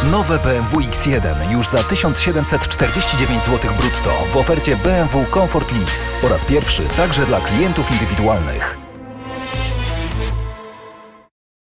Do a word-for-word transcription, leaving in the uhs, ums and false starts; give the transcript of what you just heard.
Nowe B M W X jeden już za tysiąc siedemset czterdzieści dziewięć złotych brutto w ofercie B M W Comfort Lease. Po raz pierwszy także dla klientów indywidualnych.